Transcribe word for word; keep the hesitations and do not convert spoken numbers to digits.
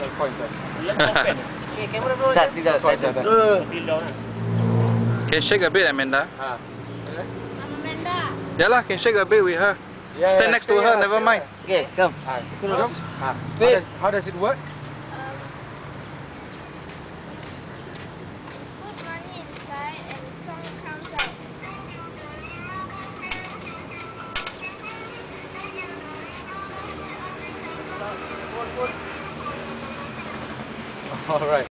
Okay, camera bro. Tak, tidak, tidak. Feel down lah. Can shake a bit, Amanda. Ah. I'm Amanda. Yeah lah, can shake a bit with her. Yeah, Stand yeah, next to stay her, here, never stay mind. here. Okay, come. Ah, Come. come. Ah. How, Wait. does, how does it work? Um, put money inside and the song comes out. All right.